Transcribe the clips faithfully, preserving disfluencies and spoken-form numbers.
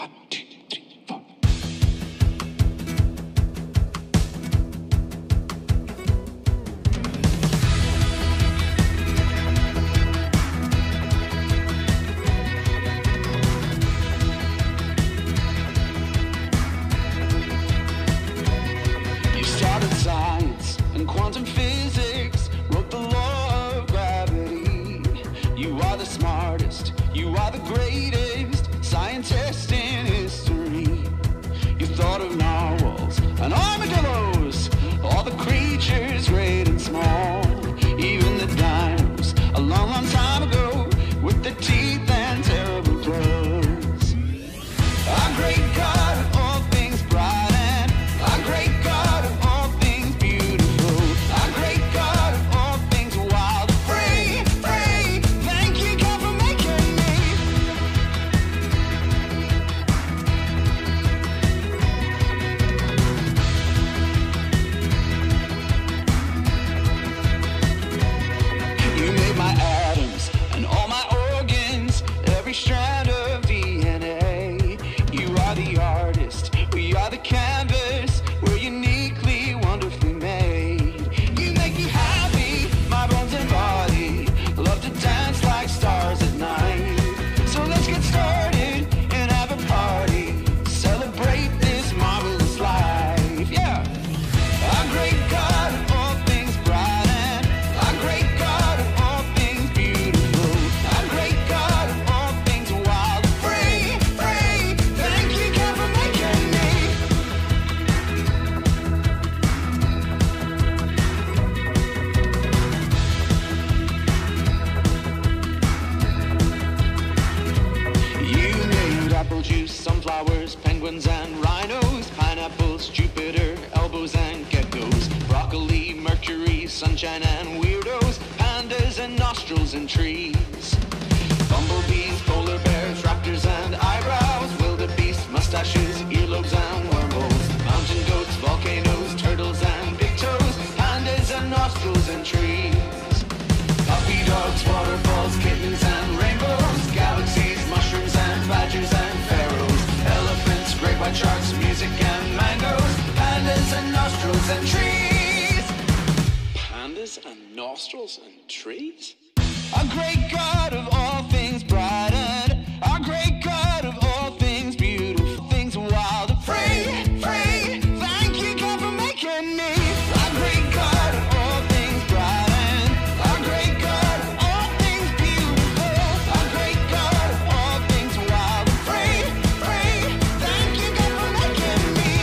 One, two, three, four. You started science and quantum physics, wrote the law of gravity. You are the smartest, you are the greatest scientist in history. You thought of narwhals and armadillos, all the creatures great and small, even the dinos a long, long time ago with their teeth and terrible claws. Our great God of all things bright and our great God of all things beautiful, our great God of all things wild and free, free. Thank you, God, for making me. You made my atoms and all my organs, every strand of D N A. You are the artist, we are the canvas, we're uniquely, wonderfully made. You make me happy, my bones and body, love to dance like stars at night. So let's get started and have a party, celebrate this marvelous life, yeah. Our great God of all things bright and our great God of all things beautiful, our great God of all things wild and free, free. Thank you, God, for making me. You made apple juice, sunflowers, penguins and rhinos, pineapples, Jupiter, elbows and geckos, broccoli, mercury, sunshine and weirdos, pandas and nostrils and trees, bumblebees, polar bears, raptors and eyebrows, wildebeest, mustaches, earlobes and wormholes, mountain goats, volcanoes, turtles and big toes, pandas and nostrils and trees, puppy dogs, waterfalls, kittens and rainbows, galaxies, mushrooms and badgers and pharaohs, elephants, great white sharks, music and mangoes, pandas and nostrils and trees. Pandas and nostrils and trees? Our great God of all things bright and our great God of all things beautiful, things wild and free, free. Thank you, God, for making me. Our great God of all things bright and our great God of all things beautiful, our great God of all things wild and free, free. Thank you, God, for making me.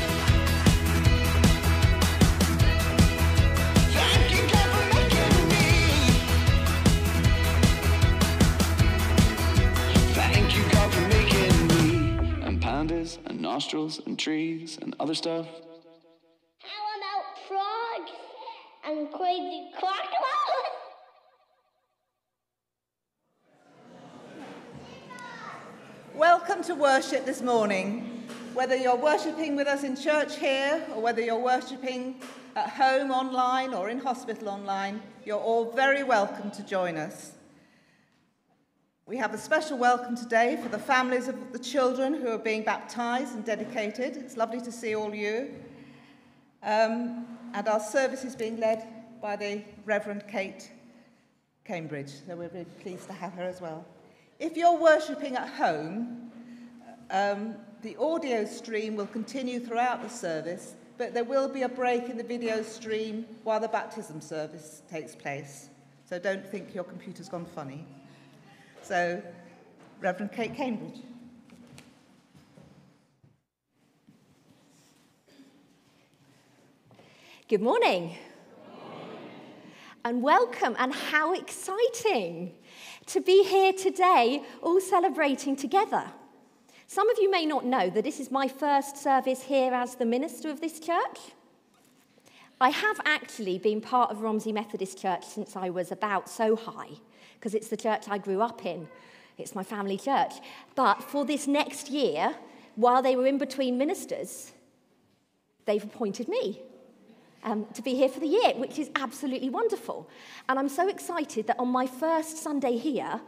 Thank you, God, for making me. Thank you, God, for making me. And pandas and nostrils and trees and other stuff. How about frogs and crazy crocodiles? Welcome to worship this morning. Whether you're worshipping with us in church here or whether you're worshipping at home online or in hospital online, you're all very welcome to join us. We have a special welcome today for the families of the children who are being baptised and dedicated. It's lovely to see all you. Um, and our service is being led by the Rev Kate Cambridge, so we're very pleased to have her as well. If you're worshipping at home, um, the audio stream will continue throughout the service, but there will be a break in the video stream while the baptism service takes place. So don't think your computer's gone funny. So, Rev Kate Cambridge. Good morning. And welcome, and how exciting to be here today, all celebrating together. Some of you may not know that this is my first service here as the minister of this church. I have actually been part of Romsey Methodist Church since I was about so high, because it's the church I grew up in. It's my family church. But for this next year, while they were in between ministers, they've appointed me um, to be here for the year, which is absolutely wonderful. And I'm so excited that on my first Sunday here,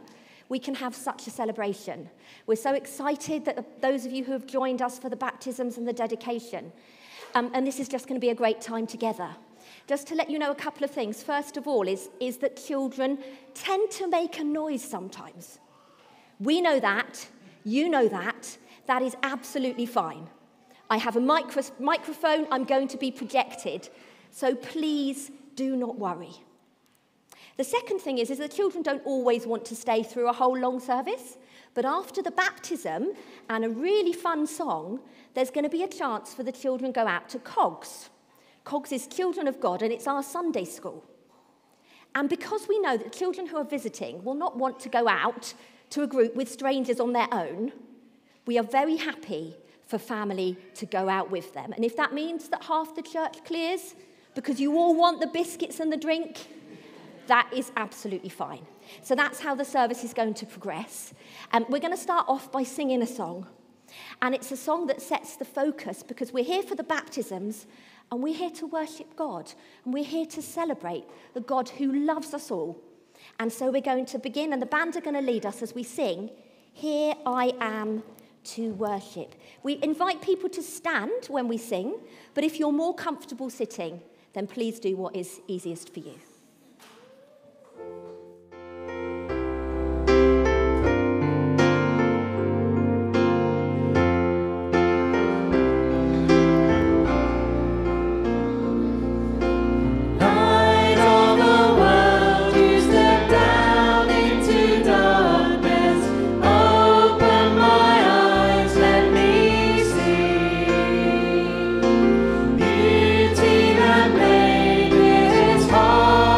we can have such a celebration. We're so excited that those of you who have joined us for the baptisms and the dedication, um, and this is just going to be a great time together. Just to let you know a couple of things. First of all is, is that children tend to make a noise sometimes. We know that. You know that. That is absolutely fine. I have a micro- microphone. I'm going to be projected. So please do not worry. The second thing is, is that children don't always want to stay through a whole long service. But after the baptism and a really fun song, there's going to be a chance for the children to go out to Cogs. Cogs is Children of God, and it's our Sunday school. And because we know that children who are visiting will not want to go out to a group with strangers on their own, we are very happy for family to go out with them. And if that means that half the church clears because you all want the biscuits and the drink, that is absolutely fine. So that's how the service is going to progress. And we're going to start off by singing a song. And it's a song that sets the focus because we're here for the baptisms and we're here to worship God. And we're here to celebrate the God who loves us all. And so we're going to begin, and the band are going to lead us as we sing, Here I Am to Worship. We invite people to stand when we sing, but if you're more comfortable sitting, then please do what is easiest for you. Heart.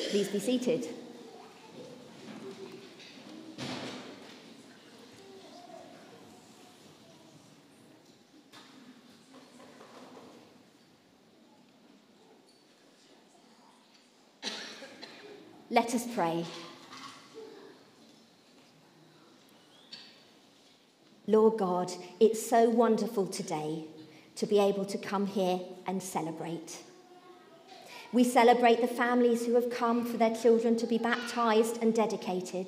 Please be seated. Let us pray. Lord God, it's so wonderful today to be able to come here and celebrate. We celebrate the families who have come for their children to be baptised and dedicated.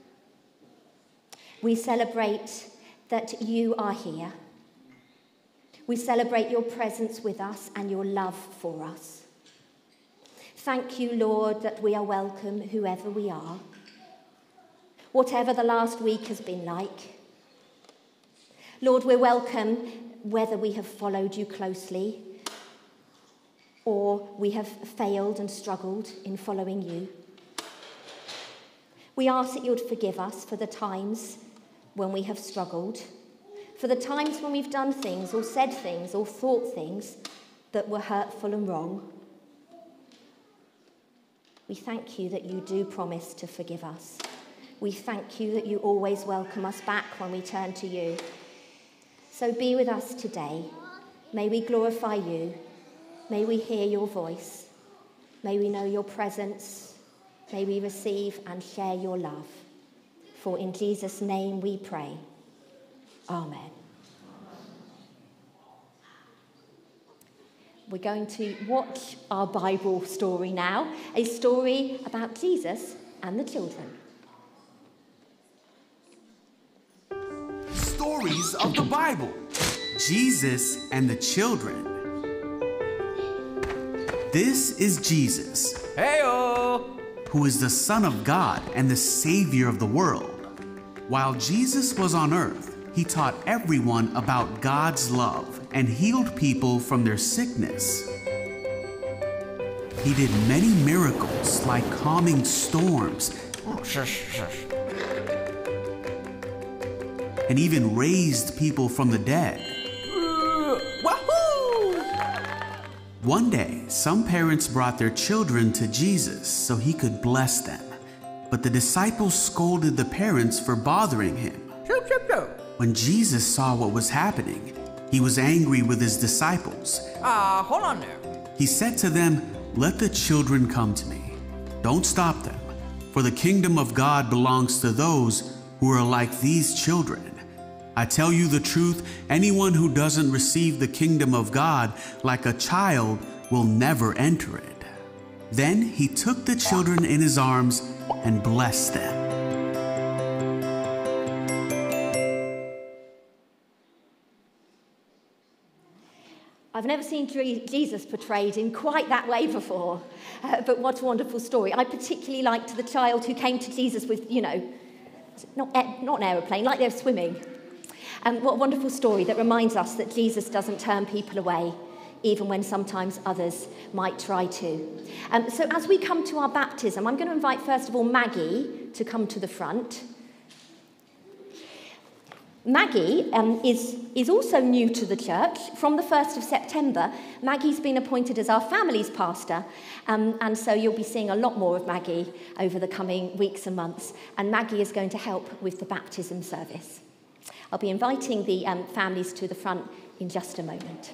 We celebrate that you are here. We celebrate your presence with us and your love for us. Thank you, Lord, that we are welcome whoever we are, whatever the last week has been like. Lord, we're welcome whether we have followed you closely or we have failed and struggled in following you. We ask that you'd forgive us for the times when we have struggled, for the times when we've done things or said things or thought things that were hurtful and wrong. We thank you that you do promise to forgive us. We thank you that you always welcome us back when we turn to you. So be with us today. May we glorify you. May we hear your voice. May we know your presence. May we receive and share your love. For in Jesus' name we pray. Amen. We're going to watch our Bible story now, a story about Jesus and the children. Stories of the Bible. Jesus and the children. This is Jesus. Hey-o! Who is the Son of God and the Savior of the world. While Jesus was on earth, he taught everyone about God's love and healed people from their sickness. He did many miracles like calming storms and even raised people from the dead. Wahoo! One day, some parents brought their children to Jesus so he could bless them. But the disciples scolded the parents for bothering him. Shoop, shoop, shoop. When Jesus saw what was happening, he was angry with his disciples. Ah, uh, hold on there. He said to them, "Let the children come to me. Don't stop them, for the kingdom of God belongs to those who are like these children. I tell you the truth, anyone who doesn't receive the kingdom of God like a child will never enter it." Then he took the children in his arms and blessed them. I've never seen Jesus portrayed in quite that way before, uh, but what a wonderful story. I particularly liked the child who came to Jesus with, you know, not, not an aeroplane, like they're swimming. And what a wonderful story that reminds us that Jesus doesn't turn people away, even when sometimes others might try to. Um, so as we come to our baptism, I'm going to invite, first of all, Maggie to come to the front. Maggie um, is, is also new to the church. From the first of September, Maggie's been appointed as our family's pastor, um, and so you'll be seeing a lot more of Maggie over the coming weeks and months, and Maggie is going to help with the baptism service. I'll be inviting the um, families to the front in just a moment.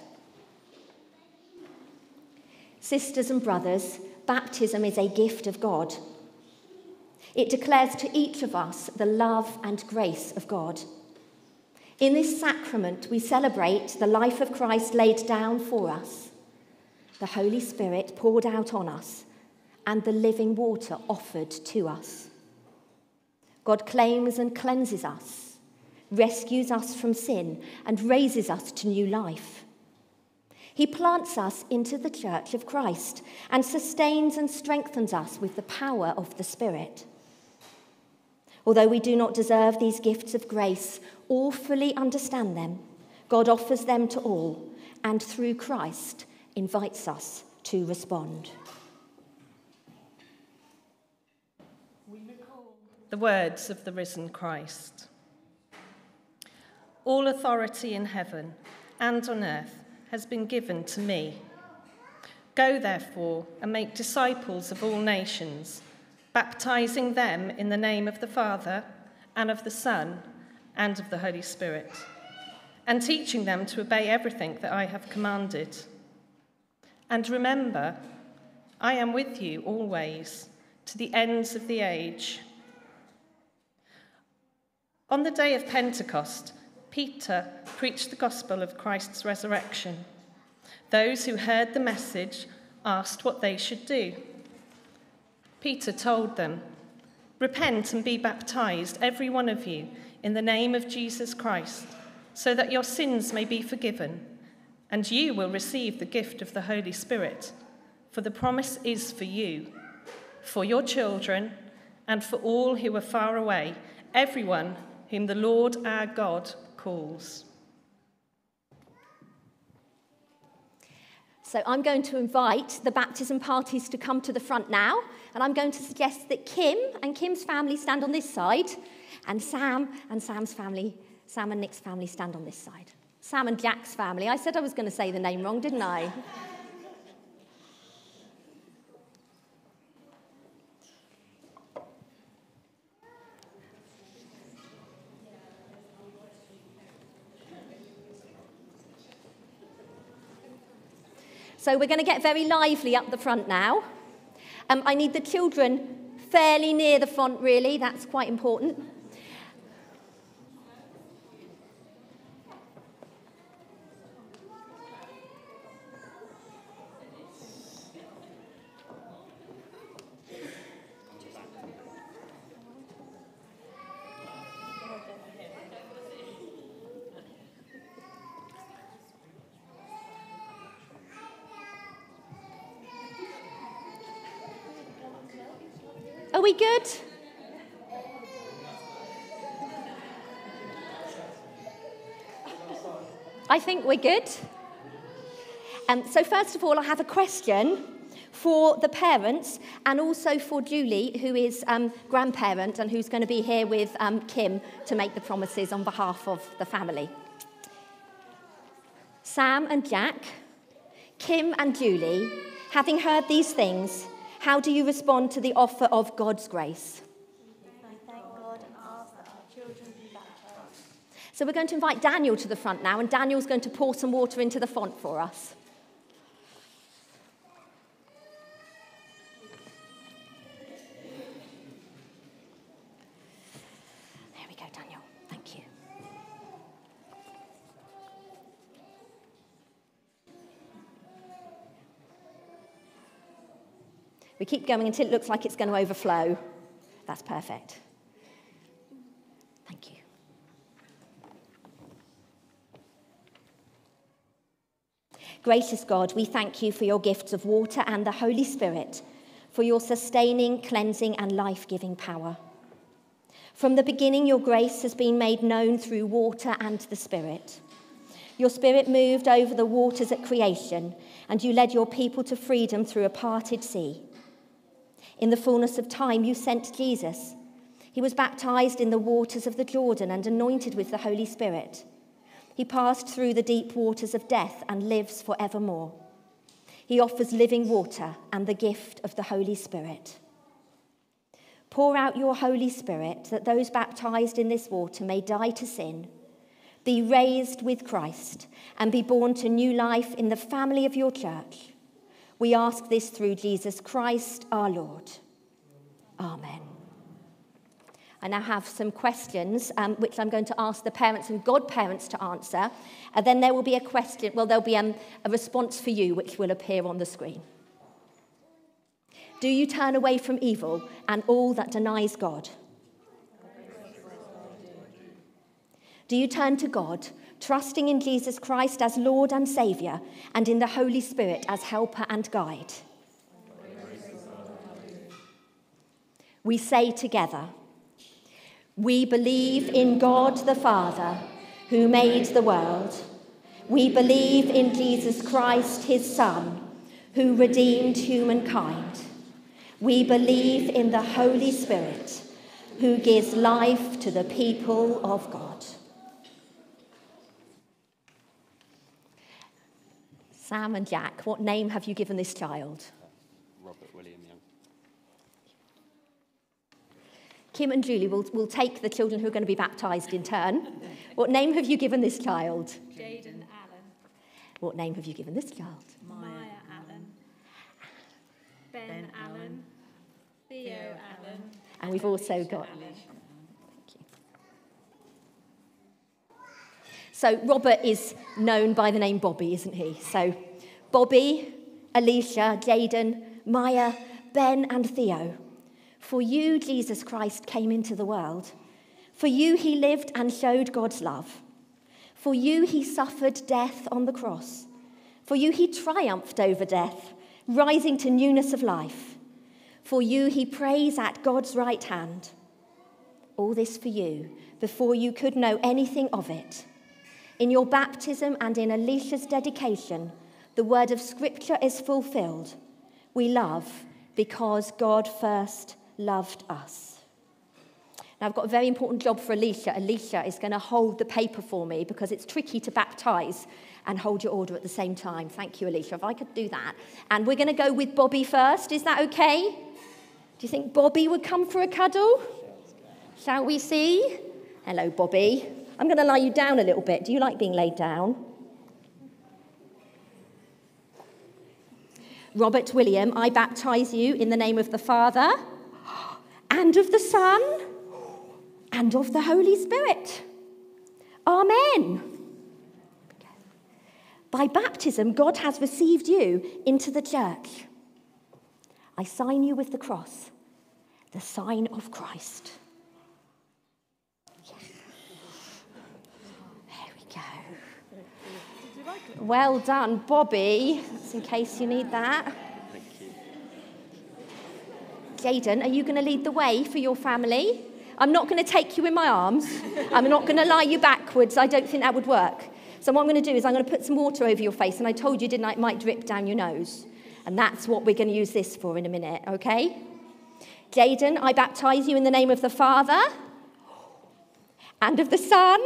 Sisters and brothers, baptism is a gift of God. It declares to each of us the love and grace of God. In this sacrament, we celebrate the life of Christ laid down for us, the Holy Spirit poured out on us, and the living water offered to us. God claims and cleanses us, rescues us from sin, and raises us to new life. He plants us into the church of Christ and sustains and strengthens us with the power of the Spirit. Although we do not deserve these gifts of grace or fully understand them, God offers them to all, and through Christ invites us to respond. We recall the words of the risen Christ. All authority in heaven and on earth has been given to me. Go, therefore, and make disciples of all nations, baptizing them in the name of the Father, and of the Son, and of the Holy Spirit, and teaching them to obey everything that I have commanded. And remember, I am with you always, to the ends of the age. On the day of Pentecost, Peter preached the gospel of Christ's resurrection. Those who heard the message asked what they should do. Peter told them, "Repent and be baptized, every one of you, in the name of Jesus Christ, so that your sins may be forgiven, and you will receive the gift of the Holy Spirit. For the promise is for you, for your children, and for all who are far away, everyone whom the Lord our God calls." So I'm going to invite the baptism parties to come to the front now, and I'm going to suggest that Kim and Kim's family stand on this side, and Sam and Sam's family, Sam and Nick's family stand on this side. Sam and Jack's family. I said I was going to say the name wrong, didn't I? So we're going to get very lively up the front now. Um, I need the children fairly near the font, really. That's quite important. Are we good? I think we're good. Um, so first of all, I have a question for the parents and also for Julie, who is um, grandparent and who's going to be here with um, Kim to make the promises on behalf of the family. Sam and Jack, Kim and Julie, having heard these things, how do you respond to the offer of God's grace? I thank God and ask that our children be baptized. So we're going to invite Daniel to the front now, and Daniel's going to pour some water into the font for us. There we go, Daniel. Thank you. We keep going until it looks like it's going to overflow. That's perfect. Thank you. Gracious God, we thank you for your gifts of water and the Holy Spirit, for your sustaining, cleansing, and life-giving power. From the beginning, your grace has been made known through water and the Spirit. Your Spirit moved over the waters at creation, and you led your people to freedom through a parted sea. In the fullness of time, you sent Jesus. He was baptized in the waters of the Jordan and anointed with the Holy Spirit. He passed through the deep waters of death and lives forevermore. He offers living water and the gift of the Holy Spirit. Pour out your Holy Spirit that those baptized in this water may die to sin, be raised with Christ, and be born to new life in the family of your church. We ask this through Jesus Christ, our Lord. Amen. I now have some questions, um, which I'm going to ask the parents and godparents to answer. And then there will be a question, well, there'll be um, a response for you, which will appear on the screen. Do you turn away from evil and all that denies God? Do you turn to God, trusting in Jesus Christ as Lord and Saviour, and in the Holy Spirit as helper and guide? We say together, we believe in God the Father, who made the world. We believe in Jesus Christ, his Son, who redeemed humankind. We believe in the Holy Spirit, who gives life to the people of God. Sam and Jack, what name have you given this child? Robert William Young. Kim and Julie will, will take the children who are going to be baptised in turn. What name have you given this child? Jaden Allen. What name have you given this child? Maya Allen. Ben, ben Allen. Theo Allen. And we've also got... So Robert is known by the name Bobby, isn't he? So Bobby, Alicia, Jaden, Maya, Ben and Theo. For you, Jesus Christ came into the world. For you, he lived and showed God's love. For you, he suffered death on the cross. For you, he triumphed over death, rising to newness of life. For you, he prays at God's right hand. All this for you, before you could know anything of it. In your baptism and in Alicia's dedication, the word of Scripture is fulfilled. We love because God first loved us. Now, I've got a very important job for Alicia. Alicia is going to hold the paper for me because it's tricky to baptise and hold your order at the same time. Thank you, Alicia, if I could do that. And we're going to go with Bobby first. Is that okay? Do you think Bobby would come for a cuddle? Shall we see? Hello, Bobby. I'm going to lie you down a little bit. Do you like being laid down? Robert William, I baptise you in the name of the Father and of the Son and of the Holy Spirit. Amen. By baptism, God has received you into the church. I sign you with the cross, the sign of Christ. Well done, Bobby. That's in case you need that. Thank you. Jaden, are you going to lead the way for your family? I'm not going to take you in my arms. I'm not going to lie you backwards. I don't think that would work. So what I'm going to do is I'm going to put some water over your face. And I told you, didn't I, it might drip down your nose. And that's what we're going to use this for in a minute, okay? Jaden, I baptise you in the name of the Father and of the Son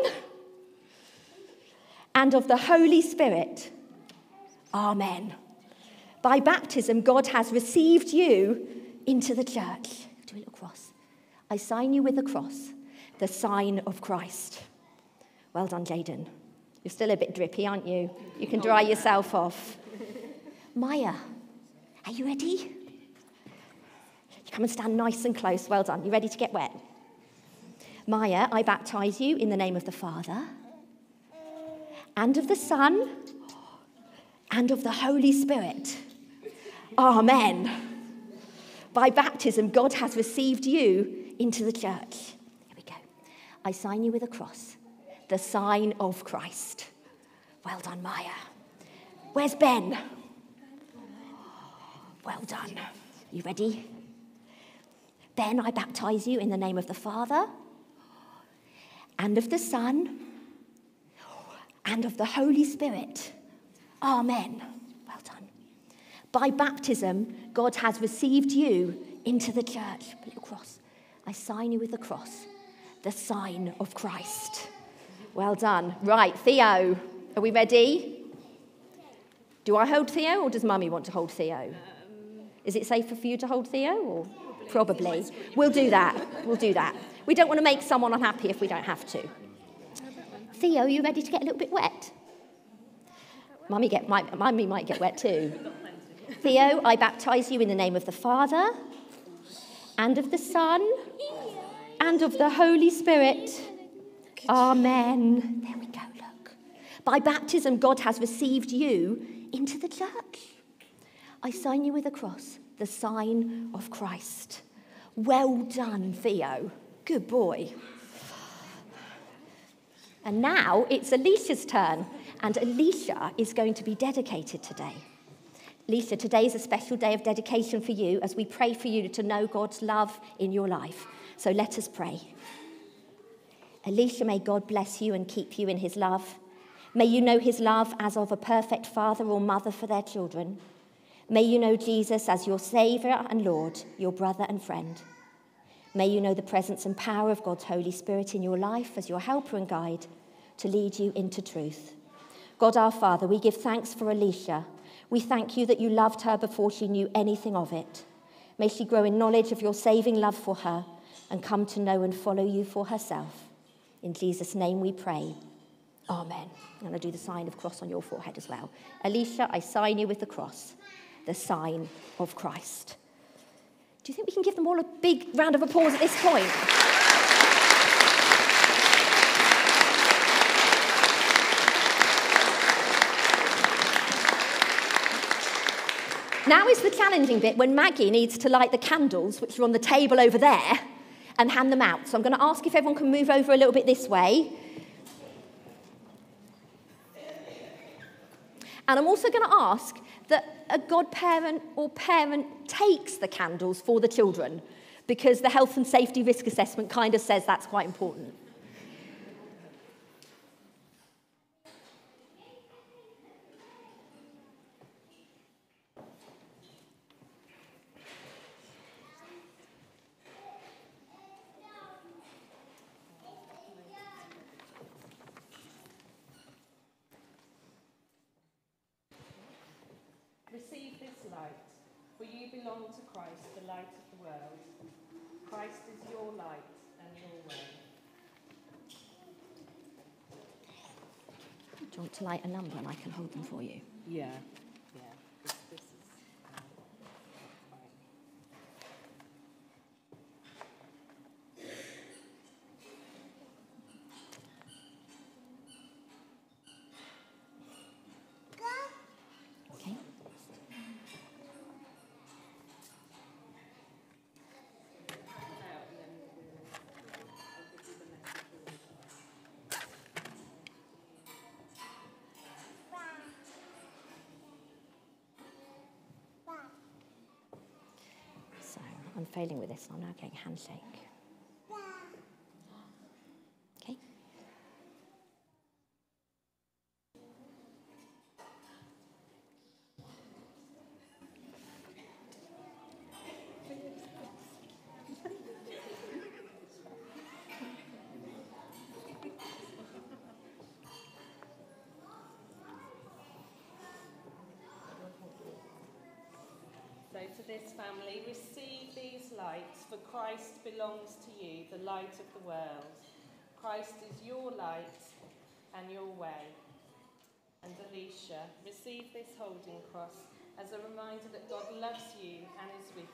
and of the Holy Spirit. Amen. By baptism, God has received you into the church. Do a little cross. I sign you with a cross, the sign of Christ. Well done, Jaden. You're still a bit drippy, aren't you? You can dry yourself off. Maya, are you ready? You come and stand nice and close. Well done. You ready to get wet? Maya, I baptise you in the name of the Father and of the Son, and of the Holy Spirit. Amen. By baptism, God has received you into the church. Here we go. I sign you with a cross, the sign of Christ. Well done, Maya. Where's Ben? Well done. You ready? Ben, I baptise you in the name of the Father, and of the Son, and of the Holy Spirit. Amen. Well done. By baptism, God has received you into the church. Put a little cross. I sign you with the cross, the sign of Christ. Well done. Right, Theo, are we ready? Do I hold Theo, or does Mummy want to hold Theo? Um, Is it safer for you to hold Theo? Or probably. probably. We'll do that. We'll do that. We don't want to make someone unhappy if we don't have to. Theo, you ready to get a little bit wet? Mummy, get, might, Mummy might get wet too. Theo, I baptise you in the name of the Father, and of the Son, and of the Holy Spirit. Amen. There we go, look. By baptism, God has received you into the church. I sign you with a cross, the sign of Christ. Well done, Theo. Good boy. And now it's Alicia's turn, and Alicia is going to be dedicated today. Alicia, today is a special day of dedication for you as we pray for you to know God's love in your life. So let us pray. Alicia, may God bless you and keep you in his love. May you know his love as of a perfect father or mother for their children. May you know Jesus as your Saviour and Lord, your brother and friend. May you know the presence and power of God's Holy Spirit in your life as your helper and guide to lead you into truth. God our Father, we give thanks for Alicia We thank you that you loved her before she knew anything of it. May she grow in knowledge of your saving love for her and come to know and follow you for herself. In Jesus' name we pray. Amen. I'm going to do the sign of cross on your forehead as well. Alicia, I sign you with the cross, the sign of Christ. Do you think we can give them all a big round of applause at this point? Now is the challenging bit when Maggie needs to light the candles, which are on the table over there, and hand them out. So I'm going to ask if everyone can move over a little bit this way. And I'm also going to ask that a godparent or parent takes the candles for the children, because the health and safety risk assessment kind of says that's quite important. Receive this light, for you belong to Christ, the light of the world. Christ is your light and your way. Do you want to light a number and I can hold them for you? Yeah, yeah. This, this is... Okay. So I'm failing with this. I'm now getting a handshake. Okay. So to this family, receive these lights, for Christ belongs to you, the light of the world. Christ is your light and your way. And Alicia, receive this holding cross as a reminder that God loves you and is with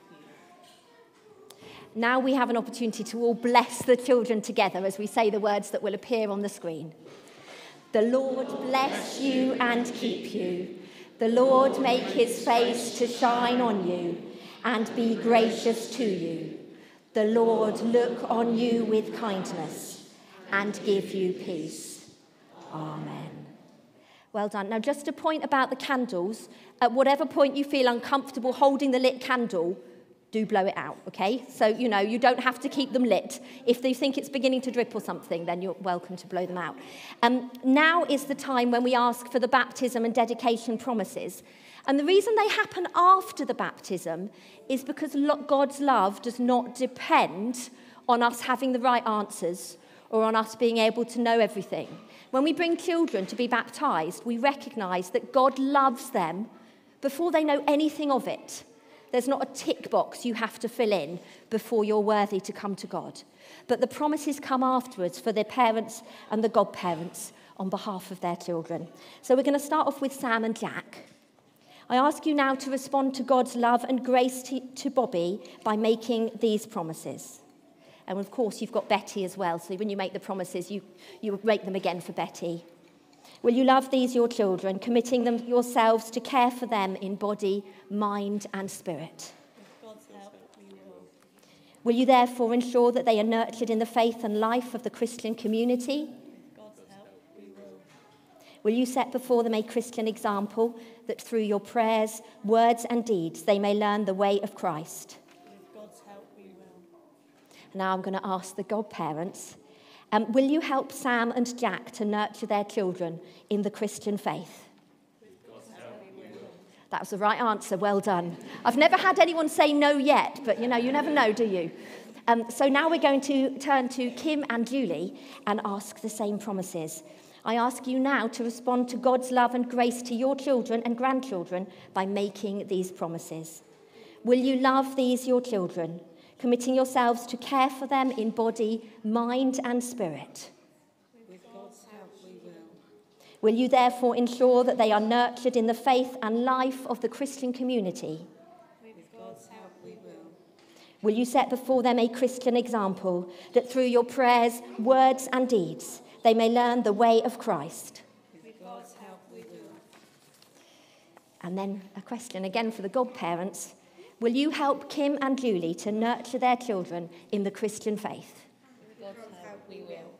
you. Now we have an opportunity to all bless the children together as we say the words that will appear on the screen. The Lord bless you and keep you. The Lord make his face to shine on you and be gracious to you. The Lord look on you with kindness and give you peace. Amen. Well done. Now, just a point about the candles. At whatever point you feel uncomfortable holding the lit candle, do blow it out, okay? So, you know, you don't have to keep them lit. If they think it's beginning to drip or something, then you're welcome to blow them out. Um, now is the time when we ask for the baptism and dedication promises. And the reason they happen after the baptism is because God's love does not depend on us having the right answers or on us being able to know everything. When we bring children to be baptized, we recognize that God loves them before they know anything of it. There's not a tick box you have to fill in before you're worthy to come to God. But the promises come afterwards for their parents and the godparents on behalf of their children. So we're going to start off with Sam and Jack. I ask you now to respond to God's love and grace to, to Bobby by making these promises. And of course, you've got Betty as well. So when you make the promises, you, you make them again for Betty. Will you love these, your children, committing them yourselves to care for them in body, mind, and spirit? With God's help, we will. Will you therefore ensure that they are nurtured in the faith and life of the Christian community? With God's help, we will. Will you set before them a Christian example that through your prayers, words, and deeds they may learn the way of Christ? With God's help, we will. Now I'm going to ask the godparents. Um, will you help Sam and Jack to nurture their children in the Christian faith? That was the right answer. Well done. I've never had anyone say no yet, but, you know, you never know, do you? Um, so now we're going to turn to Kim and Julie and ask the same promises. I ask you now to respond to God's love and grace to your children and grandchildren by making these promises. Will you love these, your children, committing yourselves to care for them in body, mind, and spirit? With God's help, we will. Will you therefore ensure that they are nurtured in the faith and life of the Christian community? With God's help, we will. Will you set before them a Christian example, that through your prayers, words, and deeds, they may learn the way of Christ? With God's help, we will. And then a question again for the godparents. Will you help Kim and Julie to nurture their children in the Christian faith? With God's help, we will.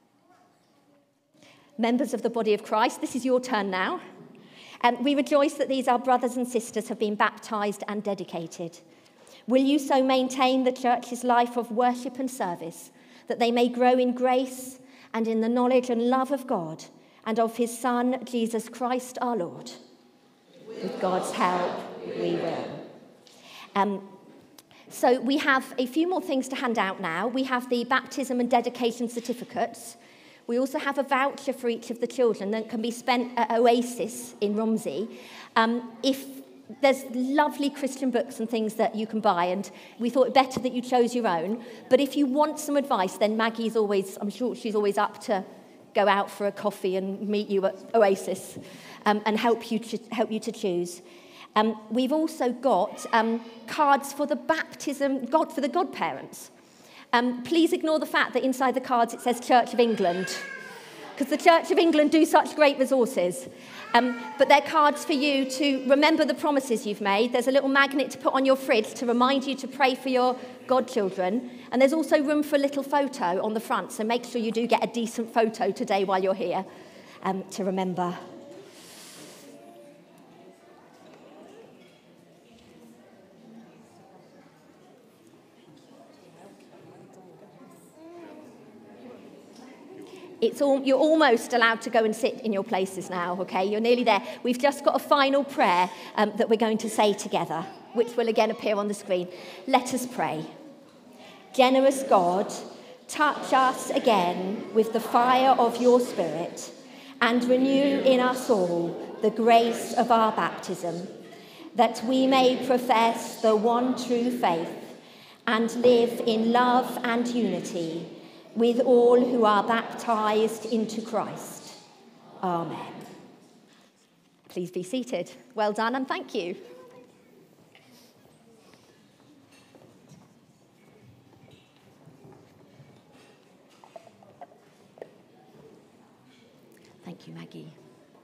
Members of the body of Christ, this is your turn now. And we rejoice that these, our brothers and sisters, have been baptised and dedicated. Will you so maintain the church's life of worship and service, that they may grow in grace and in the knowledge and love of God and of his Son, Jesus Christ our Lord? With God's help, we will. Um, so we have a few more things to hand out now. We have the baptism and dedication certificates. We also have a voucher for each of the children that can be spent at Oasis in Romsey. Um, if there's lovely Christian books and things that you can buy, and we thought it better that you chose your own. But if you want some advice, then Maggie's always, I'm sure she's always up to go out for a coffee and meet you at Oasis um, and help you to, help you to choose. Um, we've also got um, cards for the baptism, God for the godparents. Um, please ignore the fact that inside the cards it says Church of England, because the Church of England do such great resources. Um, but they're cards for you to remember the promises you've made. There's a little magnet to put on your fridge to remind you to pray for your godchildren. And there's also room for a little photo on the front, so make sure you do get a decent photo today while you're here um, to remember. It's all, you're almost allowed to go and sit in your places now, okay? You're nearly there. We've just got a final prayer um, that we're going to say together, which will again appear on the screen. Let us pray. Generous God, touch us again with the fire of your Spirit and renew in us all the grace of our baptism, that we may profess the one true faith and live in love and unity with all who are baptized into Christ. Amen. Please be seated. Well done and thank you. Thank you, Maggie.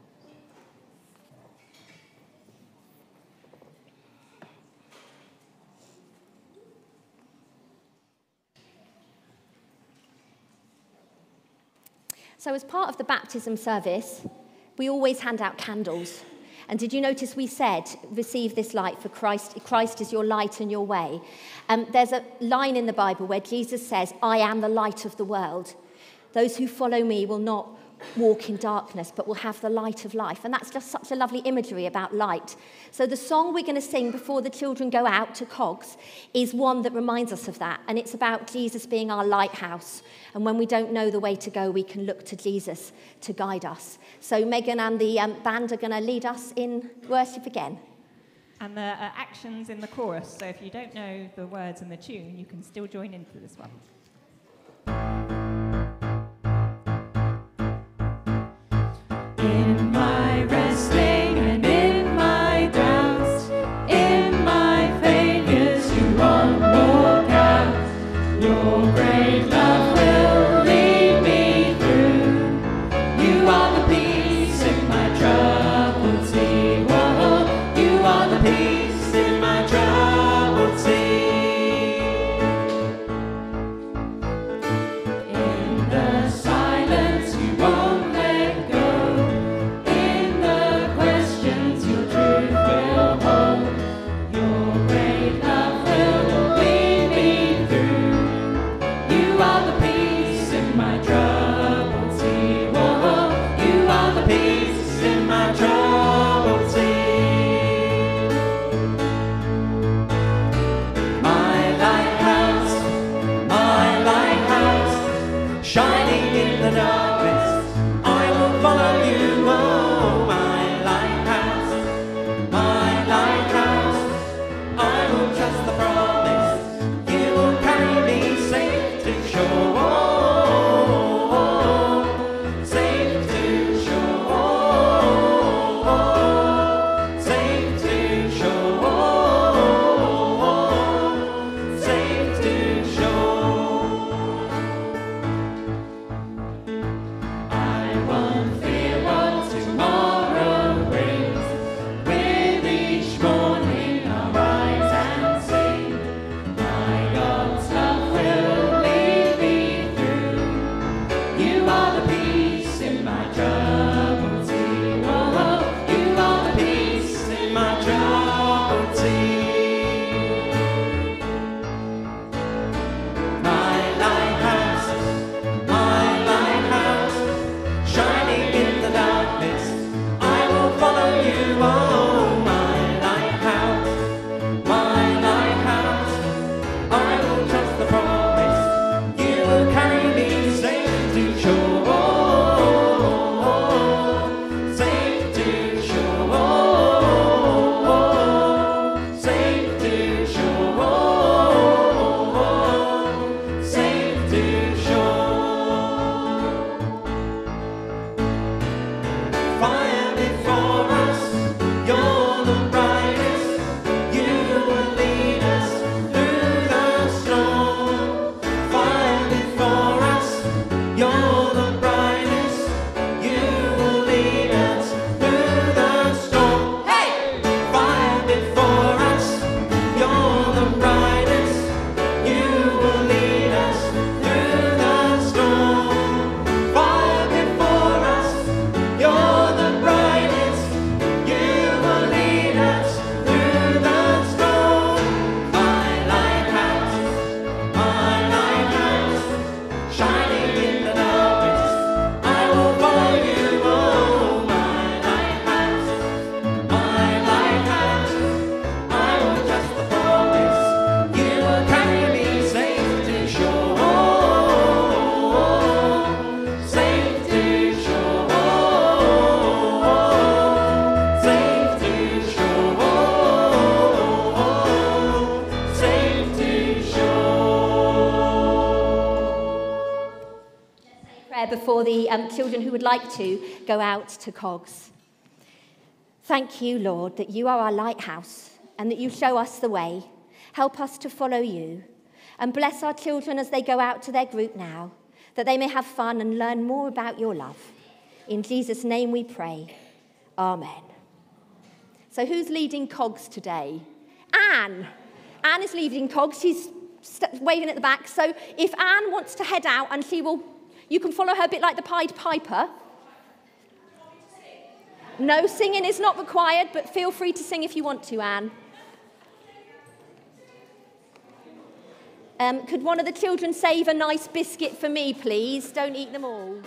So as part of the baptism service, we always hand out candles. And did you notice we said, receive this light for Christ, Christ is your light and your way. Um, there's a line in the Bible where Jesus says, I am the light of the world. Those who follow me will not walk in darkness, but will have the light of life. And that's just such a lovely imagery about light. So the song we're going to sing before the children go out to Cogs is one that reminds us of that. And it's about Jesus being our lighthouse. And when we don't know the way to go, we can look to Jesus to guide us. So Megan and the um, band are going to lead us in worship again. And there are actions in the chorus. So if you don't know the words and the tune, you can still join into this one. In my resting and in my doubts, in my failures, you won't walk out. Your great love will lead me through. You are the peace in my troubled sea. Whoa, you are the peace in my troubled sea. In the silence, you won't let go. You are before the um, children who would like to go out to Cogs. Thank you, Lord, that you are our lighthouse and that you show us the way. Help us to follow you. And bless our children as they go out to their group now, that they may have fun and learn more about your love. In Jesus' name we pray. Amen. So who's leading Cogs today? Anne. Anne is leading Cogs. She's st- waving at the back. So if Anne wants to head out, and she will, you can follow her a bit like the Pied Piper. No singing is not required, but feel free to sing if you want to, Anne. Um, could one of the children save a nice biscuit for me, please? Don't eat them all.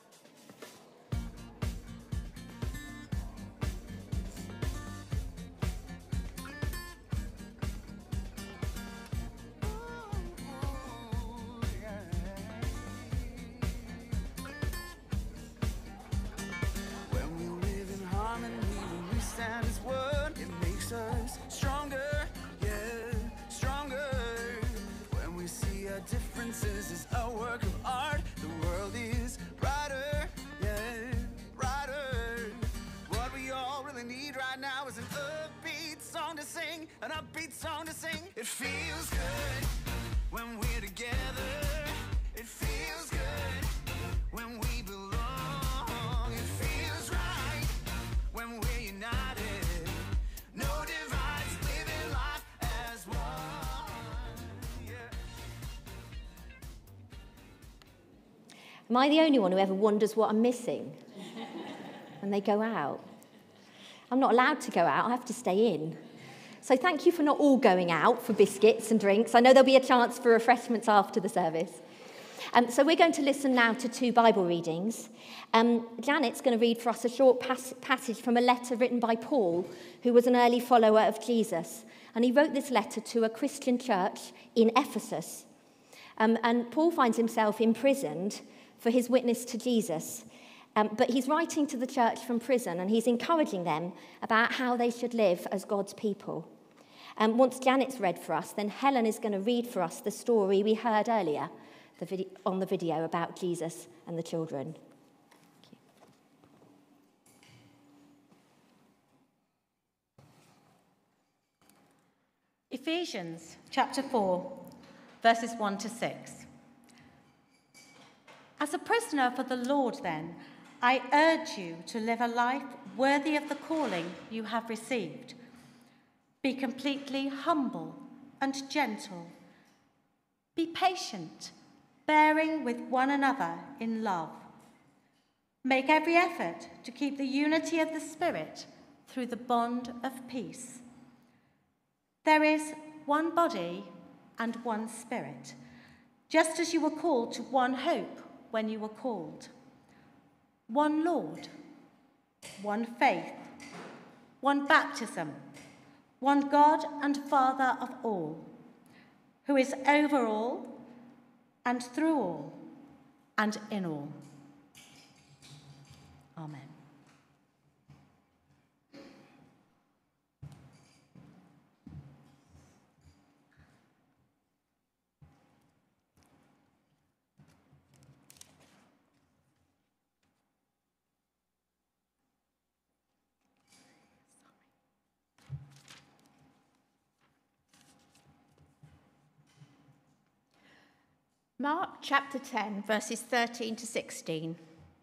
When we live in harmony, when we stand as one, it makes us stronger, yeah, stronger. When we see our differences as a work of art, the world is brighter, yeah, brighter. What we all really need right now is an upbeat song to sing, an upbeat song to sing. It feels good when we're together. It feels good when we belong. It feels right when we're united. No divides, living life as one. Yeah. Am I the only one who ever wonders what I'm missing when they go out? I'm not allowed to go out. I have to stay in. So thank you for not all going out for biscuits and drinks. I know there'll be a chance for refreshments after the service. Um, so we're going to listen now to two Bible readings. Um, Janet's going to read for us a short pas- passage from a letter written by Paul, who was an early follower of Jesus. And he wrote this letter to a Christian church in Ephesus. Um, and Paul finds himself imprisoned for his witness to Jesus. Um, but he's writing to the church from prison, and he's encouraging them about how they should live as God's people. Um, once Janet's read for us, then Helen is going to read for us the story we heard earlier the vid- on the video about Jesus and the children. Ephesians chapter four, verses one to six. As a prisoner for the Lord, then, I urge you to live a life worthy of the calling you have received. Be completely humble and gentle. Be patient, bearing with one another in love. Make every effort to keep the unity of the Spirit through the bond of peace. There is one body and one Spirit, just as you were called to one hope when you were called. One Lord, one faith, one baptism, one God and Father of all, who is over all and through all and in all. Amen. Mark chapter ten, verses thirteen to sixteen.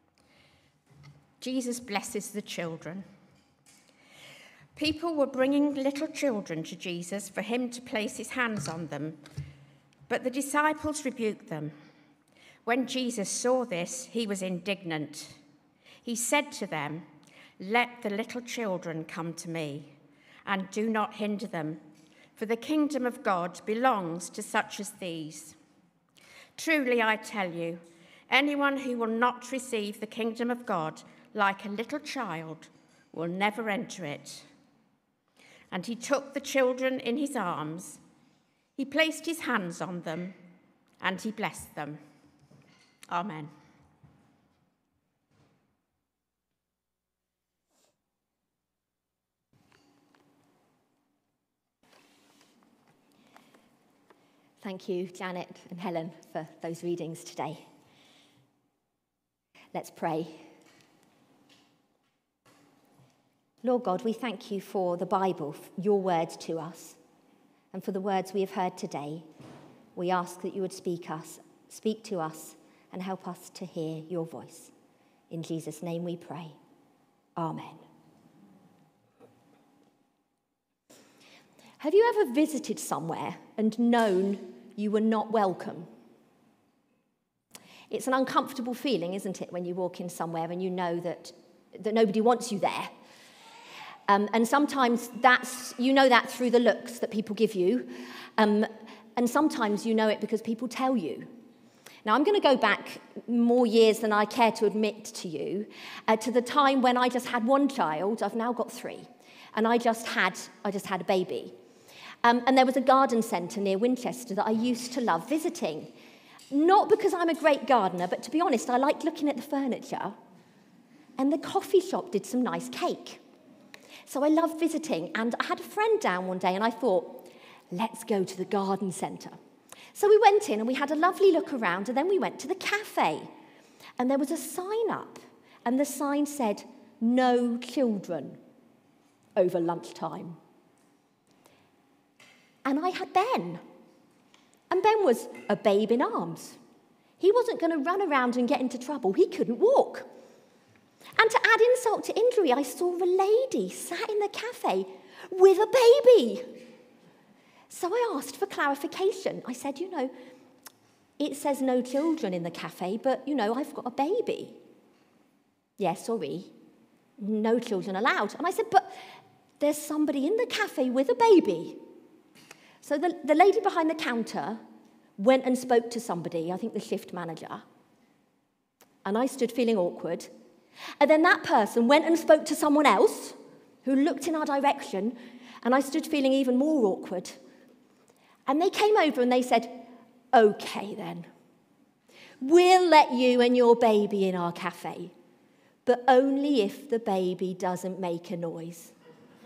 Jesus blesses the children. People were bringing little children to Jesus for him to place his hands on them, but the disciples rebuked them. When Jesus saw this, he was indignant. He said to them, "Let the little children come to me, and do not hinder them, for the kingdom of God belongs to such as these. Truly, I tell you, anyone who will not receive the kingdom of God like a little child will never enter it." And he took the children in his arms, he placed his hands on them, and he blessed them. Amen. Thank you, Janet and Helen, for those readings today. Let's pray. Lord God, we thank you for the Bible, your words to us, and for the words we have heard today. We ask that you would speak us, speak to us and help us to hear your voice. In Jesus' name we pray. Amen. Have you ever visited somewhere and known you were not welcome? It's an uncomfortable feeling, isn't it, when you walk in somewhere and you know that, that nobody wants you there. Um, and sometimes that's, you know that through the looks that people give you. Um, and sometimes you know it because people tell you. Now, I'm going to go back more years than I care to admit to you, uh, to the time when I just had one child. I've now got three. And I just had, I just had a baby. Um, and there was a garden centre near Winchester that I used to love visiting. Not because I'm a great gardener, but to be honest, I liked looking at the furniture. And the coffee shop did some nice cake. So I loved visiting, and I had a friend down one day, and I thought, let's go to the garden centre. So we went in, and we had a lovely look around, and then we went to the cafe. And there was a sign up, and the sign said, no children over lunchtime. And I had Ben. And Ben was a babe in arms. He wasn't going to run around and get into trouble. He couldn't walk. And to add insult to injury, I saw a lady sat in the cafe with a baby. So I asked for clarification. I said, you know, it says no children in the cafe, but, you know, I've got a baby. Yeah, sorry, no children allowed. And I said, but there's somebody in the cafe with a baby. So the, the lady behind the counter went and spoke to somebody, I think the shift manager. And I stood feeling awkward. And then that person went and spoke to someone else who looked in our direction, and I stood feeling even more awkward. And they came over and they said, okay then, we'll let you and your baby in our cafe, but only if the baby doesn't make a noise.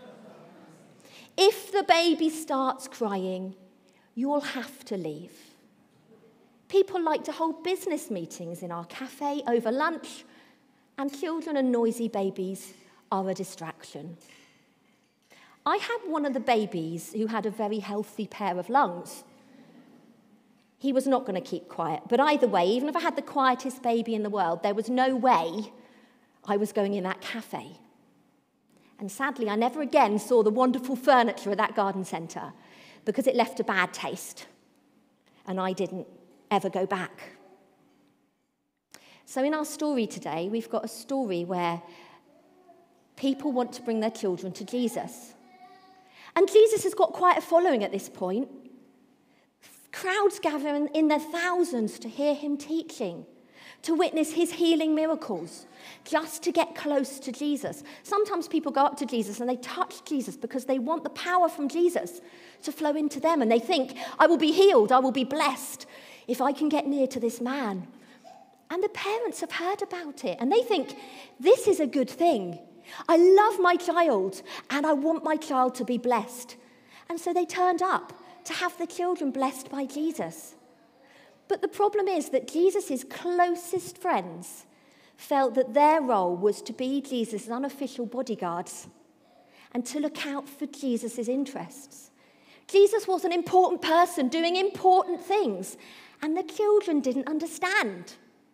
If the baby starts crying, you'll have to leave. People like to hold business meetings in our cafe over lunch, and children and noisy babies are a distraction. I had one of the babies who had a very healthy pair of lungs. He was not going to keep quiet, but either way, even if I had the quietest baby in the world, there was no way I was going in that cafe. And sadly, I never again saw the wonderful furniture at that garden centre because it left a bad taste, and I didn't ever go back. So in our story today, we've got a story where people want to bring their children to Jesus. And Jesus has got quite a following at this point. Crowds gather in their thousands to hear him teaching, to witness his healing miracles, just to get close to Jesus. Sometimes people go up to Jesus and they touch Jesus because they want the power from Jesus to flow into them. And they think, I will be healed, I will be blessed if I can get near to this man. And the parents have heard about it, and they think, this is a good thing. I love my child, and I want my child to be blessed. And so they turned up to have the children blessed by Jesus. But the problem is that Jesus' closest friends felt that their role was to be Jesus' unofficial bodyguards and to look out for Jesus' interests. Jesus was an important person doing important things, and the children didn't understand.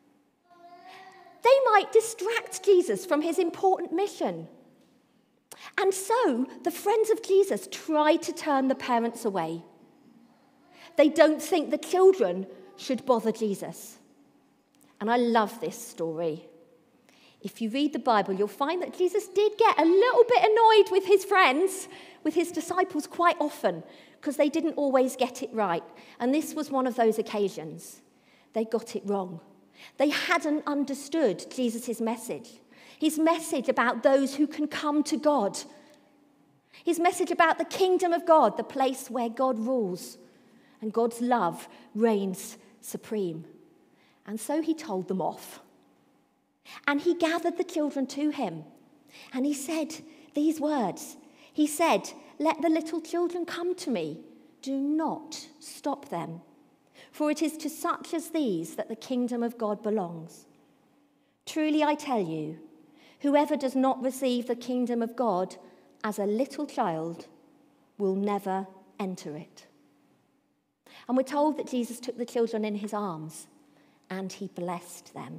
They might distract Jesus from his important mission. And so the friends of Jesus try to turn the parents away. They don't think the children should bother Jesus. And I love this story. If you read the Bible, you'll find that Jesus did get a little bit annoyed with his friends, with his disciples quite often, because they didn't always get it right. And this was one of those occasions. They got it wrong. They hadn't understood Jesus' message. His message about those who can come to God. His message about the kingdom of God, the place where God rules and God's love reigns supreme. And so he told them off. And he gathered the children to him. And he said these words. He said, let the little children come to me. Do not stop them. For it is to such as these that the kingdom of God belongs. Truly I tell you, whoever does not receive the kingdom of God as a little child will never enter it." And we're told that Jesus took the children in his arms and he blessed them.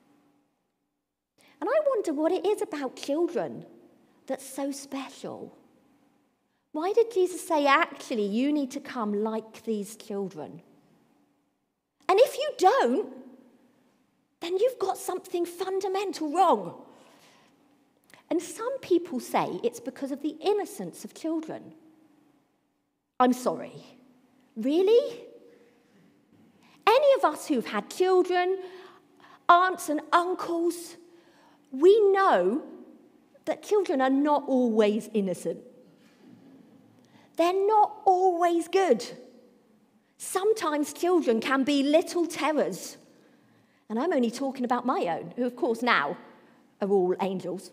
And I wonder what it is about children that's so special. Why did Jesus say, actually, you need to come like these children? And if you don't, then you've got something fundamental wrong. And some people say it's because of the innocence of children. I'm sorry. Really? Any of us who've had children, aunts and uncles, we know that children are not always innocent. They're not always good. Sometimes children can be little terrors. And I'm only talking about my own, who of course now are all angels.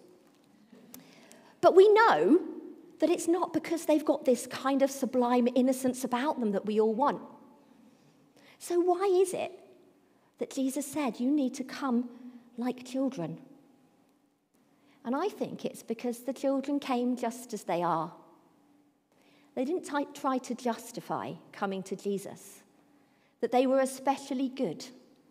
But we know that it's not because they've got this kind of sublime innocence about them that we all want. So why is it that Jesus said, you need to come like children? And I think it's because the children came just as they are. They didn't t- try to justify coming to Jesus, that they were especially good,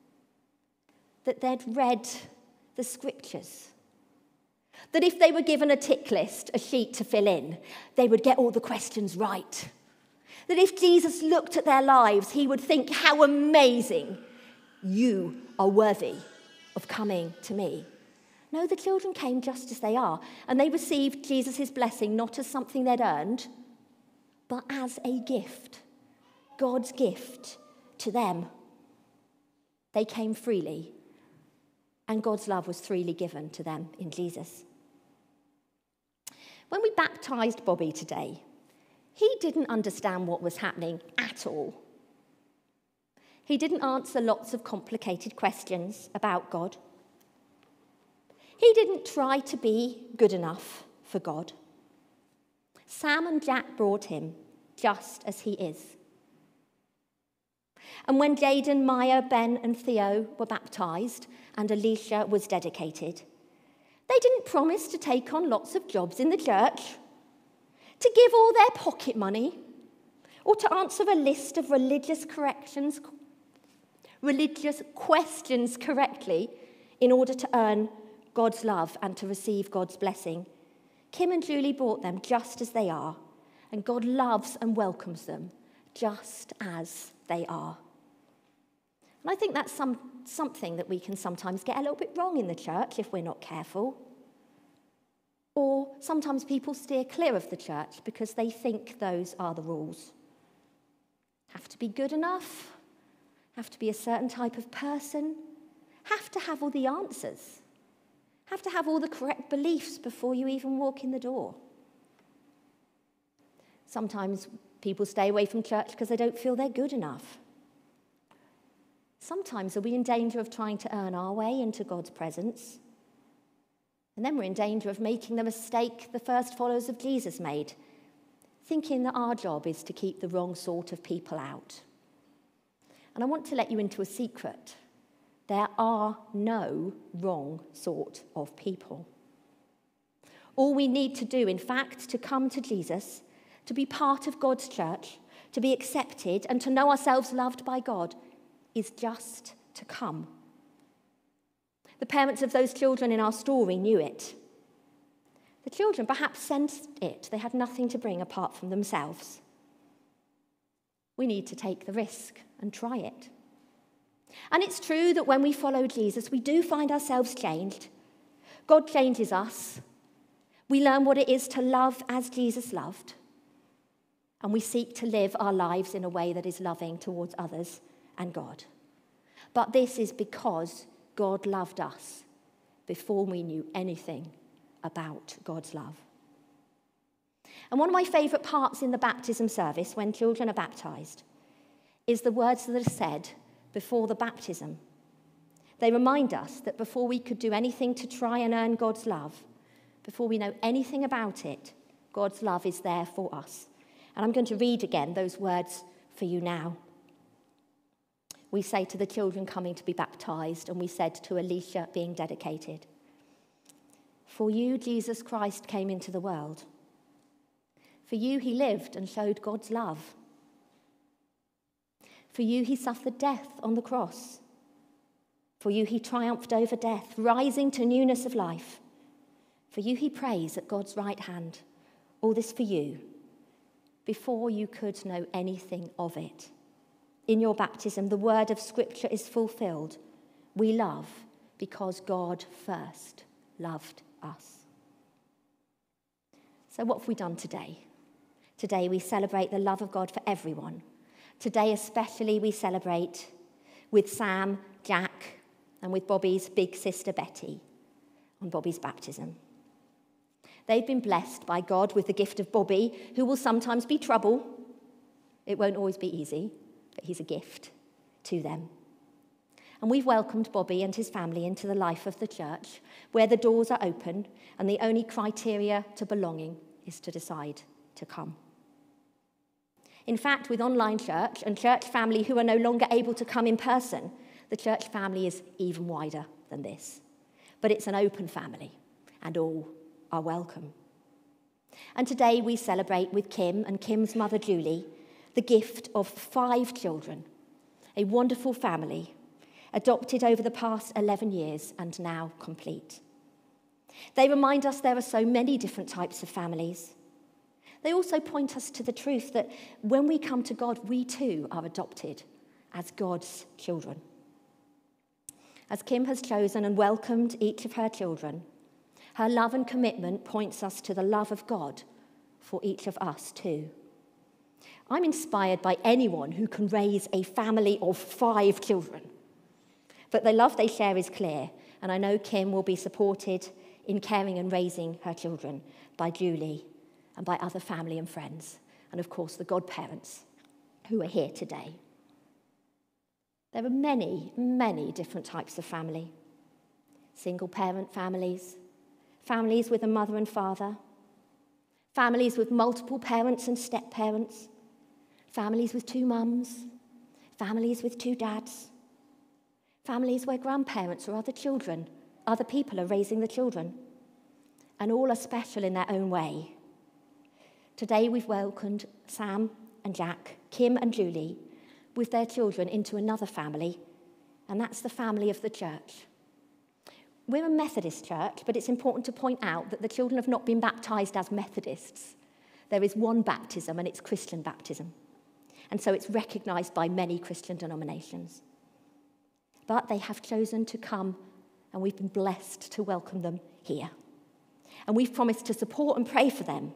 that they'd read the scriptures, that if they were given a tick list, a sheet to fill in, they would get all the questions right. That if Jesus looked at their lives, he would think, how amazing, you are worthy of coming to me. No, the children came just as they are, and they received Jesus' blessing not as something they'd earned, but as a gift, God's gift to them. They came freely, and God's love was freely given to them in Jesus. When we baptised Bobby today, he didn't understand what was happening at all. He didn't answer lots of complicated questions about God. He didn't try to be good enough for God. Sam and Jack brought him just as he is. And when Jaden, Maya, Ben and Theo were baptised and Alicia was dedicated, they didn't promise to take on lots of jobs in the church, to give all their pocket money, or to answer a list of religious corrections, religious questions correctly in order to earn God's love and to receive God's blessing. Kim and Julie brought them just as they are, and God loves and welcomes them just as they are. And I think that's some, something that we can sometimes get a little bit wrong in the church if we're not careful. Or sometimes people steer clear of the church because they think those are the rules. Have to be good enough, have to be a certain type of person, have to have all the answers, have to have all the correct beliefs before you even walk in the door. Sometimes people stay away from church because they don't feel they're good enough. Sometimes are we in danger of trying to earn our way into God's presence? And then we're in danger of making the mistake the first followers of Jesus made, thinking that our job is to keep the wrong sort of people out. And I want to let you into a secret. There are no wrong sort of people. All we need to do, in fact, to come to Jesus, to be part of God's church, to be accepted, and to know ourselves loved by God, is just to come. The parents of those children in our story knew it. The children perhaps sensed it. They had nothing to bring apart from themselves. We need to take the risk and try it. And it's true that when we follow Jesus, we do find ourselves changed. God changes us. We learn what it is to love as Jesus loved. And we seek to live our lives in a way that is loving towards others and God. But this is because God loved us before we knew anything about God's love. And one of my favourite parts in the baptism service when children are baptised is the words that are said before the baptism. They remind us that before we could do anything to try and earn God's love, before we know anything about it, God's love is there for us. And I'm going to read again those words for you now. We say to the children coming to be baptised, and we said to Alicia being dedicated, for you, Jesus Christ came into the world. For you, he lived and showed God's love. For you, he suffered death on the cross. For you, he triumphed over death, rising to newness of life. For you, he prays at God's right hand. All this for you, before you could know anything of it. In your baptism, the word of Scripture is fulfilled. We love because God first loved us. So what have we done today? Today we celebrate the love of God for everyone. Today especially we celebrate with Sam, Jack, and with Bobby's big sister Betty on Bobby's baptism. They've been blessed by God with the gift of Bobby, who will sometimes be trouble. It won't always be easy, but he's a gift to them. And we've welcomed Bobby and his family into the life of the church, where the doors are open and the only criteria to belonging is to decide to come. In fact, with online church and church family who are no longer able to come in person, the church family is even wider than this. But it's an open family, and all are welcome. And today we celebrate with Kim and Kim's mother Julie the gift of five children, a wonderful family, adopted over the past eleven years and now complete. They remind us there are so many different types of families. They also point us to the truth that when we come to God, we too are adopted as God's children. As Kim has chosen and welcomed each of her children, her love and commitment points us to the love of God for each of us too. I'm inspired by anyone who can raise a family of five children. But the love they share is clear, and I know Kim will be supported in caring and raising her children by Julie and by other family and friends, and of course the godparents who are here today. There are many, many different types of family. Single-parent families, families with a mother and father, families with multiple parents and step-parents, families with two mums, families with two dads, families where grandparents or other children, other people are raising the children, and all are special in their own way. Today we've welcomed Sam and Jack, Kim and Julie, with their children into another family, and that's the family of the church. We're a Methodist church, but it's important to point out that the children have not been baptised as Methodists. There is one baptism, and it's Christian baptism. And so it's recognised by many Christian denominations. But they have chosen to come, and we've been blessed to welcome them here. And we've promised to support and pray for them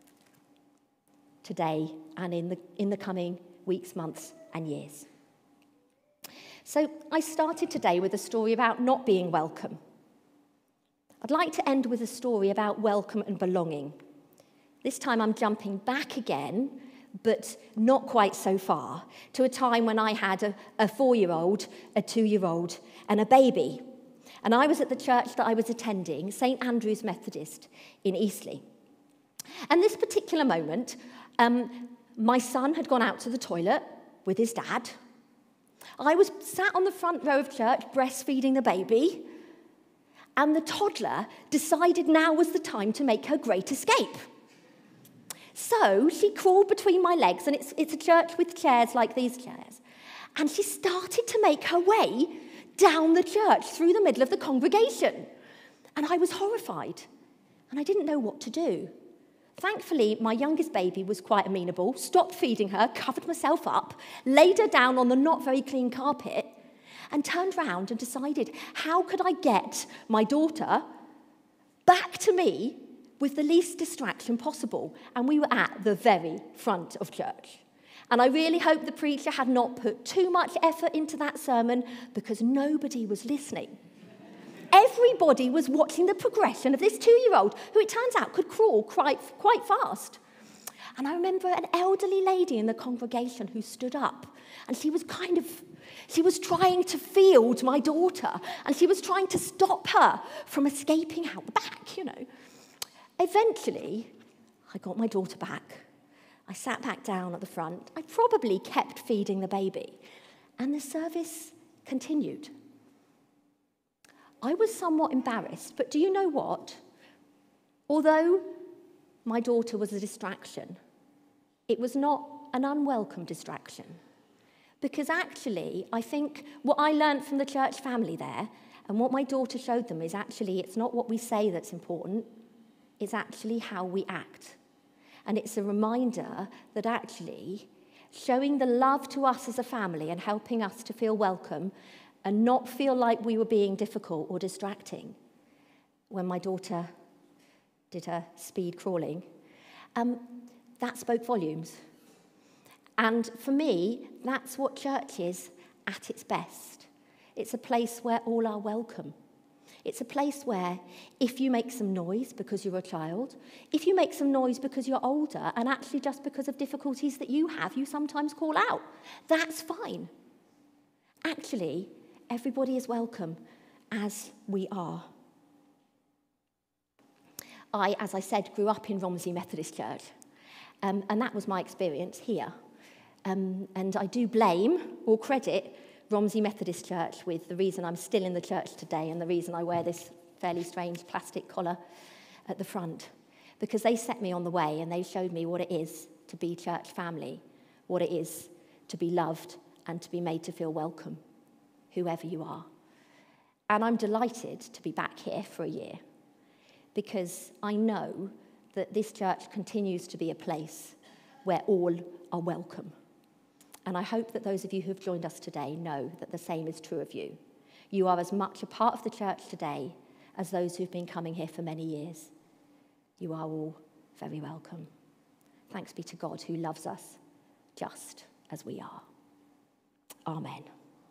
today and in the, in the coming weeks, months, and years. So I started today with a story about not being welcome. I'd like to end with a story about welcome and belonging. This time I'm jumping back again, but not quite so far, to a time when I had a, a four-year-old, a two-year-old, and a baby. And I was at the church that I was attending, Saint Andrew's Methodist in Eastleigh. And this particular moment, um, my son had gone out to the toilet with his dad. I was sat on the front row of church breastfeeding the baby, and the toddler decided now was the time to make her great escape. So she crawled between my legs, and it's, it's a church with chairs like these chairs, and she started to make her way down the church through the middle of the congregation. And I was horrified, and I didn't know what to do. Thankfully, my youngest baby was quite amenable, stopped feeding her, covered myself up, laid her down on the not very clean carpet, and turned round and decided, how could I get my daughter back to me with the least distraction possible? And we were at the very front of church. And I really hope the preacher had not put too much effort into that sermon, because nobody was listening. Everybody was watching the progression of this two-year-old, who it turns out could crawl quite, quite fast. And I remember an elderly lady in the congregation who stood up, and she was kind of, she was trying to field my daughter, and she was trying to stop her from escaping out the back, you know. Eventually, I got my daughter back. I sat back down at the front. I probably kept feeding the baby. And the service continued. I was somewhat embarrassed, but do you know what? Although my daughter was a distraction, it was not an unwelcome distraction. Because actually, I think what I learned from the church family there, and what my daughter showed them, is actually it's not what we say that's important, it's actually how we act. And it's a reminder that actually showing the love to us as a family and helping us to feel welcome and not feel like we were being difficult or distracting when my daughter did her speed crawling, um, that spoke volumes. And for me, that's what church is at its best. It's a place where all are welcome. It's a place where if you make some noise because you're a child, if you make some noise because you're older, and actually just because of difficulties that you have, you sometimes call out, that's fine. Actually, everybody is welcome as we are. I, as I said, grew up in Romsey Methodist Church, um, and that was my experience here. Um, and I do blame or credit Romsey Methodist Church with the reason I'm still in the church today and the reason I wear this fairly strange plastic collar at the front, because they set me on the way and they showed me what it is to be church family, what it is to be loved and to be made to feel welcome, whoever you are. And I'm delighted to be back here for a year, because I know that this church continues to be a place where all are welcome. And I hope that those of you who have joined us today know that the same is true of you. You are as much a part of the church today as those who've been coming here for many years. You are all very welcome. Thanks be to God who loves us just as we are. Amen.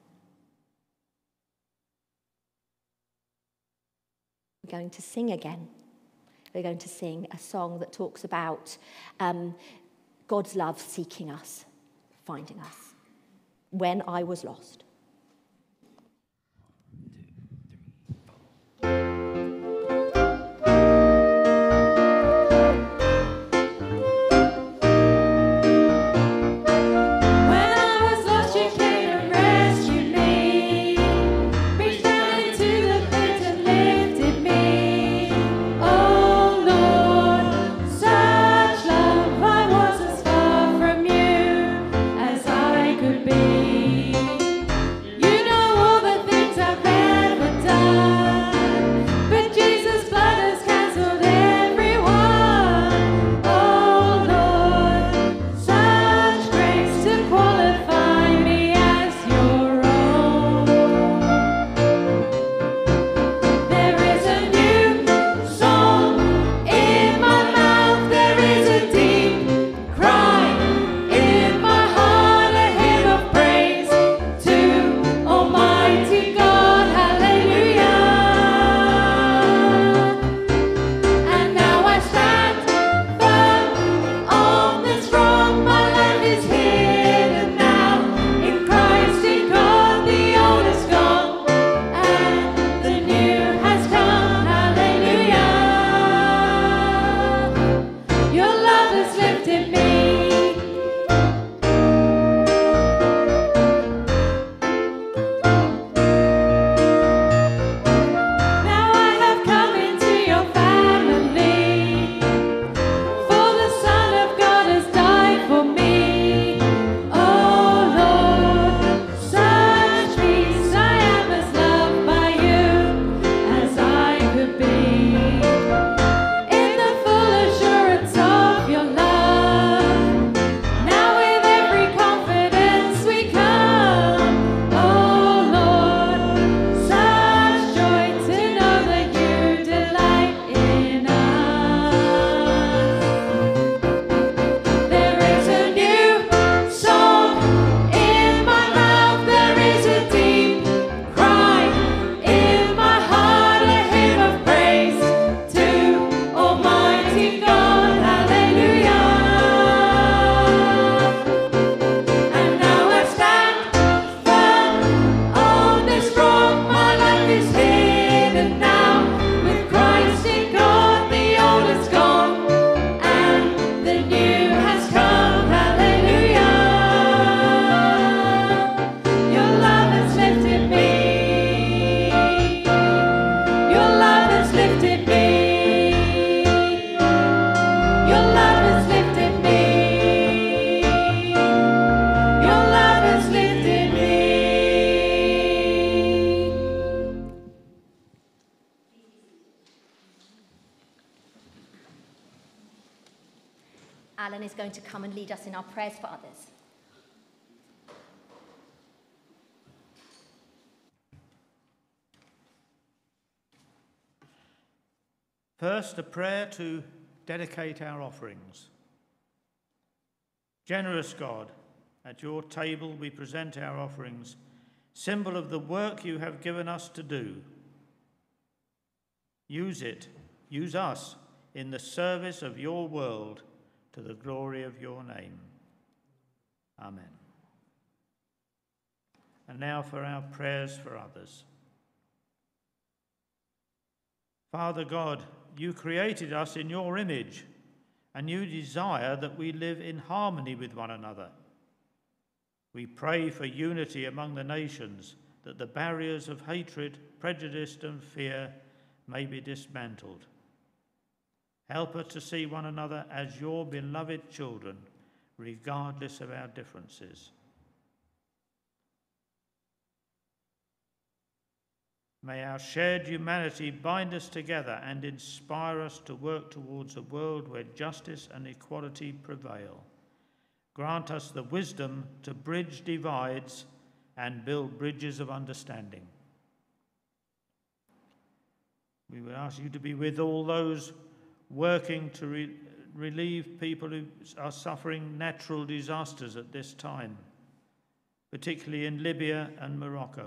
We're going to sing again. We're going to sing a song that talks about um, God's love seeking us, finding us. When I was lost. Be Alan is going to come and lead us in our prayers for others. First, a prayer to dedicate our offerings. Generous God, at your table we present our offerings, symbol of the work you have given us to do. Use it, use us, in the service of your world, to the glory of your name. Amen. And now for our prayers for others. Father God, you created us in your image, and you desire that we live in harmony with one another. We pray for unity among the nations, that the barriers of hatred, prejudice, and fear may be dismantled. Help us to see one another as your beloved children, regardless of our differences. May our shared humanity bind us together and inspire us to work towards a world where justice and equality prevail. Grant us the wisdom to bridge divides and build bridges of understanding. We would ask you to be with all those working to re relieve people who are suffering natural disasters at this time, particularly in Libya and Morocco.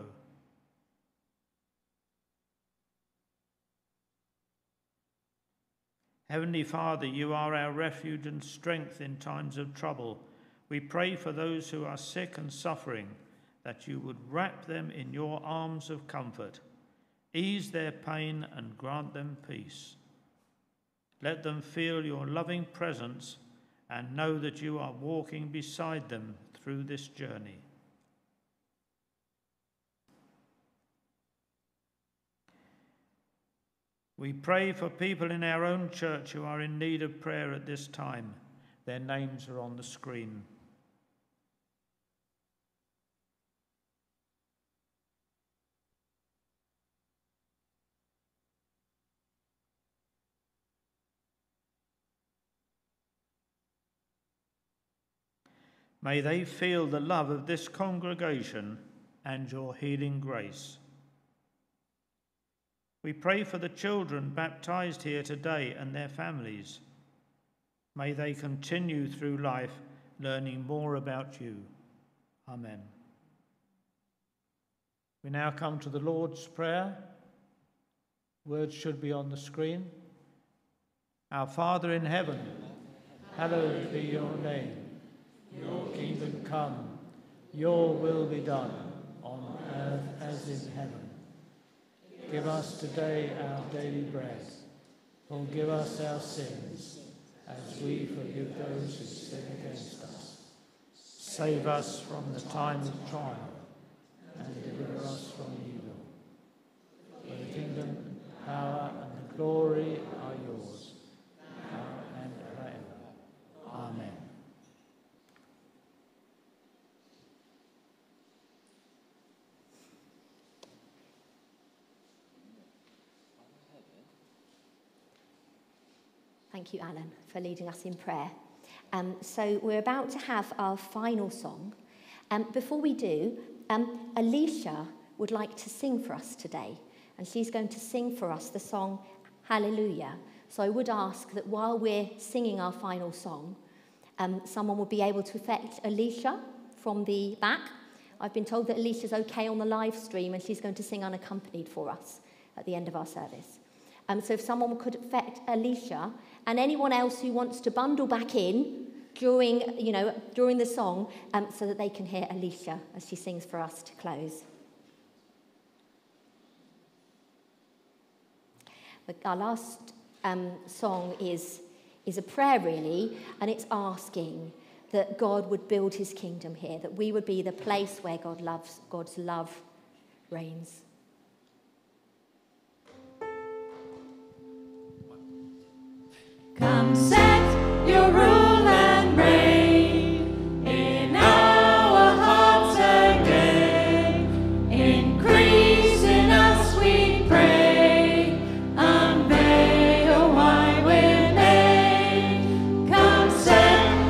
Heavenly Father, you are our refuge and strength in times of trouble. We pray for those who are sick and suffering, that you would wrap them in your arms of comfort, ease their pain and grant them peace. Let them feel your loving presence and know that you are walking beside them through this journey. We pray for people in our own church who are in need of prayer at this time. Their names are on the screen. May they feel the love of this congregation and your healing grace. We pray for the children baptized here today and their families. May they continue through life learning more about you. Amen. We now come to the Lord's Prayer. Words should be on the screen. Our Father in heaven, hallowed be your name. Your kingdom come, your will be done, on earth as in heaven. Give us today our daily bread. Forgive us our sins, as we forgive those who sin against us. Save us from the time of trial, and deliver us from evil. For the kingdom, power, and the glory are yours, now and forever. Amen. Thank you, Alan, for leading us in prayer. Um, so we're about to have our final song. Um, before we do, um, Alicia would like to sing for us today, and she's going to sing for us the song Hallelujah. So I would ask that while we're singing our final song, um, someone will be able to fetch Alicia from the back. I've been told that Alicia's okay on the live stream, and she's going to sing unaccompanied for us at the end of our service. Um, so if someone could fetch Alicia, and anyone else who wants to bundle back in during, you know, during the song, um, so that they can hear Alicia as she sings for us to close. Our last um, song is, is a prayer, really, and it's asking that God would build his kingdom here, that we would be the place where God loves, God's love reigns. Come set your rule and reign in our hearts again. Increase in us, we pray. Unveil why we're made. Come set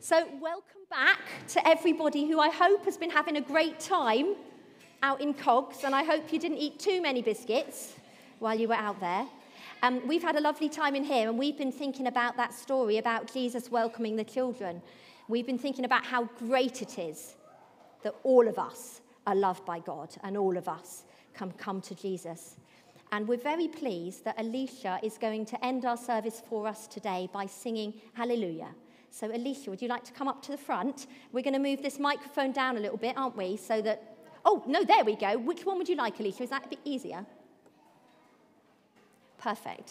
So welcome back to everybody who I hope has been having a great time out in Cogs, and I hope you didn't eat too many biscuits while you were out there. Um, we've had a lovely time in here, and we've been thinking about that story about Jesus welcoming the children. We've been thinking about how great it is that all of us are loved by God and all of us can come to Jesus. And we're very pleased that Alicia is going to end our service for us today by singing Hallelujah. So Alicia, would you like to come up to the front? We're going to move this microphone down a little bit, aren't we? So that, oh, no, there we go. Which one would you like, Alicia? Is that a bit easier? Perfect.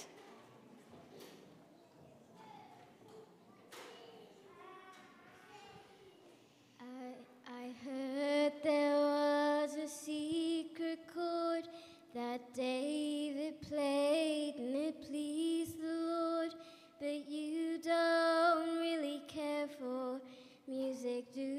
I heard there was a secret chord that David played and it pleased the Lord, but you don't really care for music, do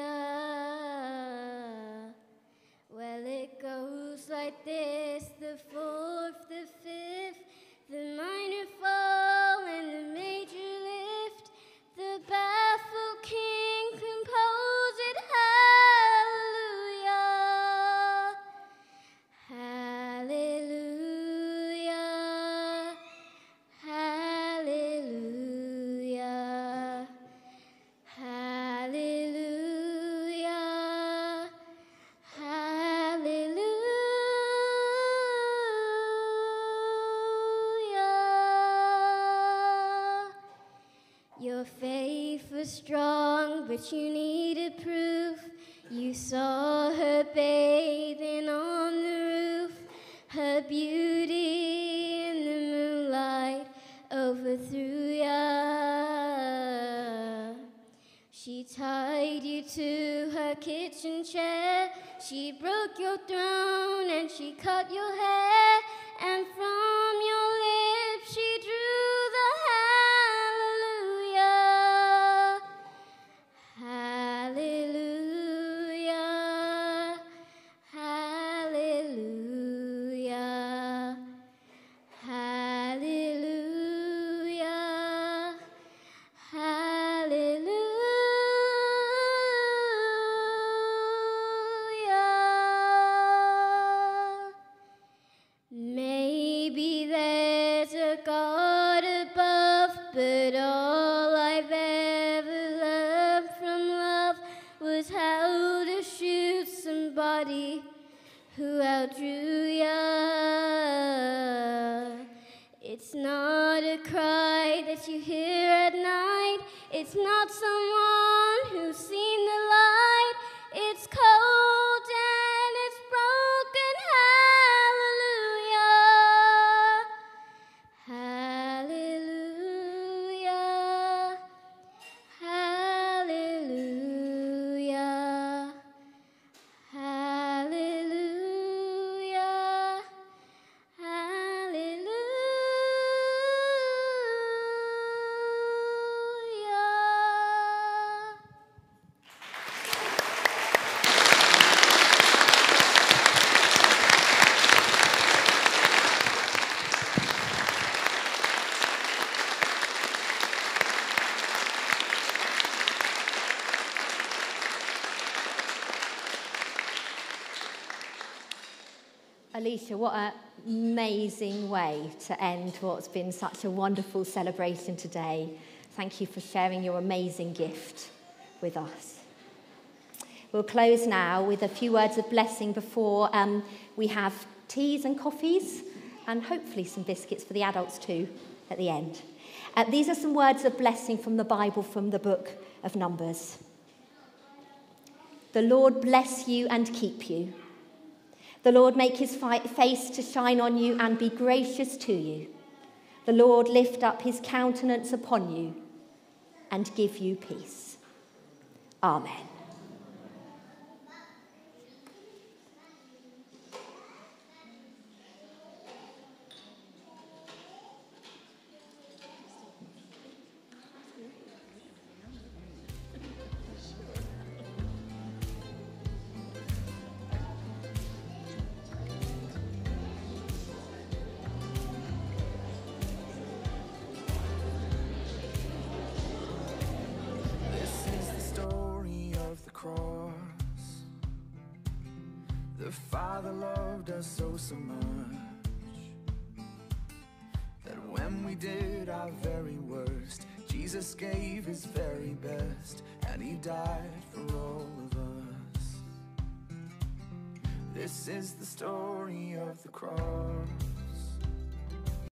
ya? Well, it goes like this: the fourth, the fifth, the minor fall and the major lift, the baffled king composed it. Hallelujah, hallelujah, hallelujah, hallelujah. Your faith was strong, but you needed proof. You saw her bathing on the roof. Her beauty in the moonlight overthrew ya. She tied you to her kitchen chair. She broke your throne and she cut your hair. And from your lips she drew the hallelujah. Hallelujah, hallelujah, hallelujah, hallelujah. Maybe there's a God above, but all I've ever learned from love was how to shoot somebody who outdrew ya. It's not a cry that you hear at night. It's not someone who's seen the light. It's cold and it's broken. Hallelujah, hallelujah, hallelujah, hallelujah. Alicia, what an amazing way to end what's been such a wonderful celebration today. Thank you for sharing your amazing gift with us. We'll close now with a few words of blessing before um, we have teas and coffees and hopefully some biscuits for the adults too at the end. Uh, these are some words of blessing from the Bible, from the book of Numbers. The Lord bless you and keep you. The Lord make his face to shine on you and be gracious to you. The Lord lift up his countenance upon you and give you peace. Amen. This is Father loved us so, so much that when we did our very worst, Jesus gave his very best, and he died for all of us. This is the story of the cross.